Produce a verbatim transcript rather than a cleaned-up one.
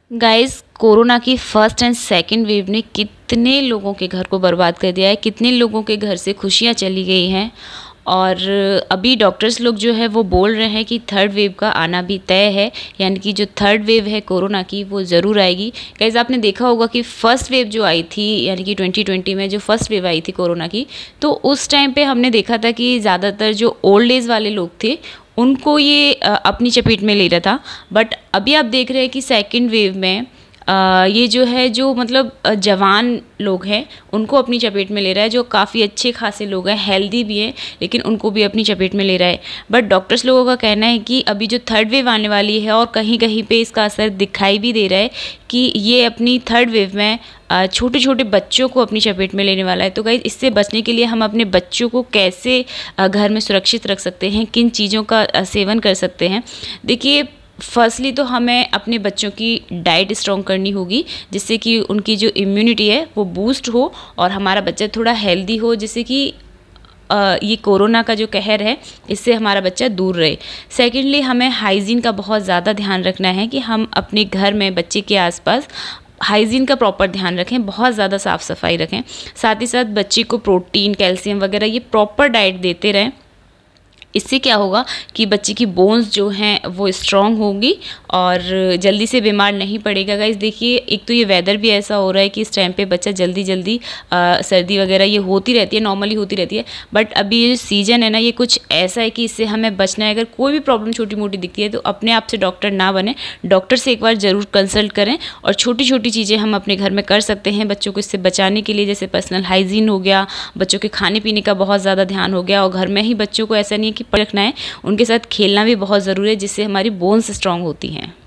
Guys, corona की first and second wave ने कितने लोगों के घर को बर्बाद कर दिया है, कितने लोगों के घर से खुशियां चली गई हैं। और अभी डॉक्टर्स लोग जो है वो बोल रहे हैं कि थर्ड वेव का आना भी तय है, यानी कि जो थर्ड वेव है कोरोना की वो ज़रूर आएगी। गाइस, आपने देखा होगा कि फ़र्स्ट वेव जो आई थी, यानी कि ट्वेंटी ट्वेंटी में जो फर्स्ट वेव आई थी कोरोना की, तो उस टाइम पे हमने देखा था कि ज़्यादातर जो ओल्ड एज वाले लोग थे उनको ये अपनी चपेट में ले रहा था। बट अभी आप देख रहे हैं कि सेकेंड वेव में आ, ये जो है जो मतलब जवान लोग हैं उनको अपनी चपेट में ले रहा है, जो काफ़ी अच्छे खासे लोग हैं, हेल्दी भी हैं, लेकिन उनको भी अपनी चपेट में ले रहा है। बट डॉक्टर्स लोगों का कहना है कि अभी जो थर्ड वेव आने वाली है और कहीं कहीं पे इसका असर दिखाई भी दे रहा है कि ये अपनी थर्ड वेव में छोटे छोटे बच्चों को अपनी चपेट में लेने वाला है। तो गाइस, इससे बचने के लिए हम अपने बच्चों को कैसे घर में सुरक्षित रख सकते हैं, किन चीज़ों का सेवन कर सकते हैं। देखिए, फर्स्टली तो हमें अपने बच्चों की डाइट स्ट्रॉन्ग करनी होगी, जिससे कि उनकी जो इम्यूनिटी है वो बूस्ट हो और हमारा बच्चा थोड़ा हेल्दी हो, जिससे कि ये कोरोना का जो कहर है इससे हमारा बच्चा दूर रहे। सेकेंडली, हमें हाइजीन का बहुत ज़्यादा ध्यान रखना है कि हम अपने घर में बच्चे के आसपास हाइजीन का प्रॉपर ध्यान रखें, बहुत ज़्यादा साफ़ सफाई रखें। साथ ही साथ बच्चे को प्रोटीन, कैल्शियम वगैरह ये प्रॉपर डाइट देते रहें। इससे क्या होगा कि बच्चे की बोन्स जो हैं वो स्ट्रॉन्ग होंगी और जल्दी से बीमार नहीं पड़ेगा। गाइस, देखिए, एक तो ये वेदर भी ऐसा हो रहा है कि इस टाइम पे बच्चा जल्दी जल्दी आ, सर्दी वगैरह ये होती रहती है, नॉर्मली होती रहती है। बट अभी ये जो सीजन है ना, ये कुछ ऐसा है कि इससे हमें बचना है। अगर कोई भी प्रॉब्लम छोटी मोटी दिखती है तो अपने आप से डॉक्टर ना बने, डॉक्टर से एक बार ज़रूर कंसल्ट करें। और छोटी छोटी चीज़ें हम अपने घर में कर सकते हैं बच्चों को इससे बचाने के लिए, जैसे पर्सनल हाइजीन हो गया, बच्चों के खाने पीने का बहुत ज़्यादा ध्यान हो गया। और घर में ही बच्चों को ऐसा नहीं है कि रखना है, उनके साथ खेलना भी बहुत ज़रूरी है, जिससे हमारी बोन्स स्ट्रॉन्ग होती हैं।